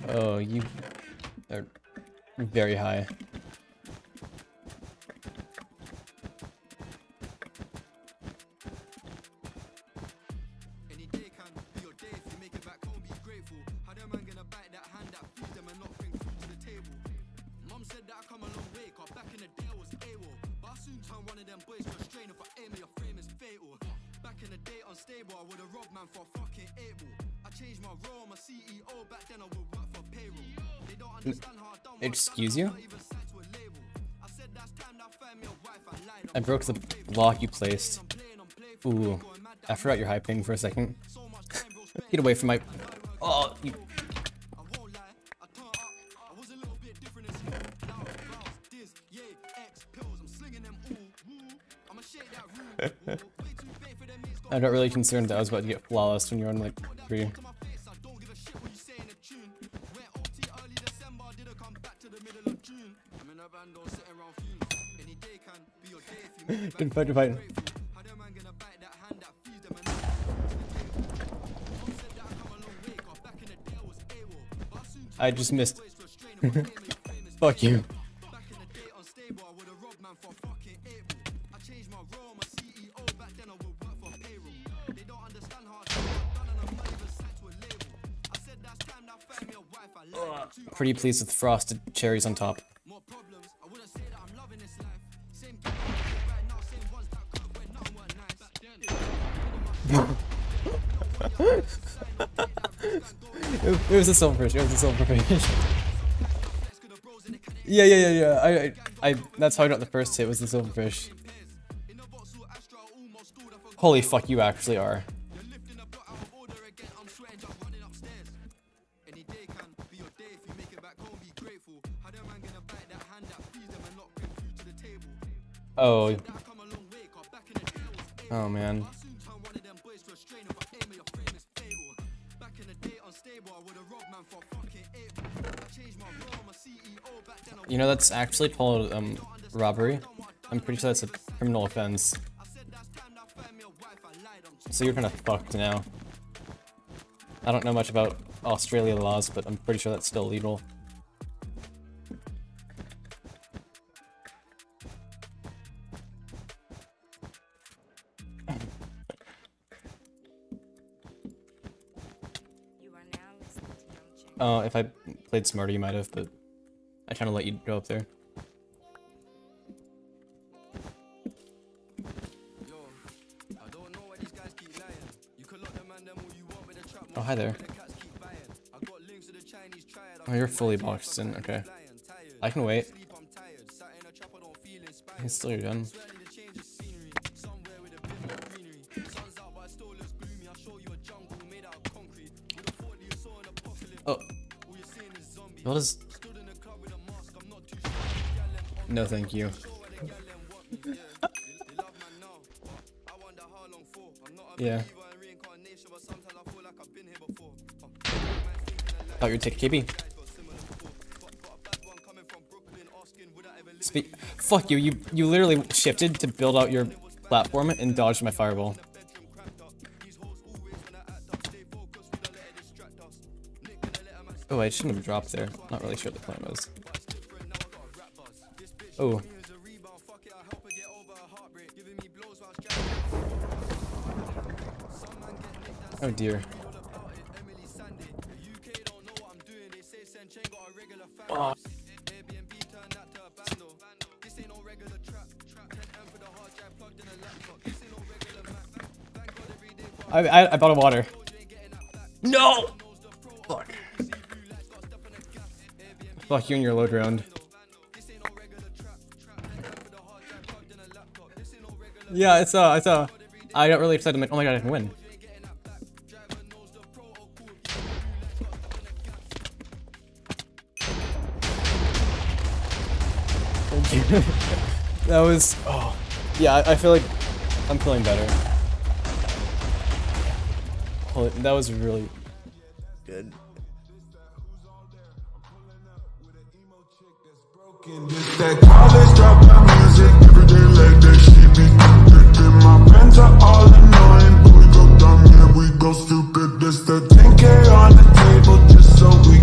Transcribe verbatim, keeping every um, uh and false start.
Oh, you are very high. Excuse you? I broke the block you placed. Ooh, I forgot your high ping for a second. Get away from my... Oh, you... I'm not really concerned that I was about to get flawless when you're on like three. Good fight, good fight. I just missed. Fuck you. Ugh. Pretty pleased with frosted cherries on top. It was a silverfish. It was a silverfish. yeah, yeah, yeah, yeah. I, I, I. That's how I got the first hit. Was the silverfish. Holy fuck! You actually are. Oh. Oh man. You know, that's actually called um, robbery. I'm pretty sure that's a criminal offense. So you're kind of fucked now. I don't know much about Australia laws, but I'm pretty sure that's still legal. Oh, if I played smarter, you might have, but I kind of let you go up there. Oh, hi there. Oh, you're fully boxed in. Okay. I can wait. It's still your gun. Oh. What is... No, thank you. Yeah. Thought you'd take a K B. Spe- Fuck you, you, you literally shifted to build out your platform and dodged my fireball. Oh, I shouldn't have dropped there. Not really sure what the plan was. Oh. Oh dear. Oh. I, I, I bought a water. No! Fuck. Fuck you and your load round. Yeah, I saw, I saw. I got really excited. I'm like, oh my god, I can win. Thank you. That was, oh. Yeah, I, I feel like I'm feeling better. Holy, that was really good. That college drop my music every day like that shit be convicted. My friends are all annoying, but we go dumb, yeah, we go stupid. This the ten K on the table just so we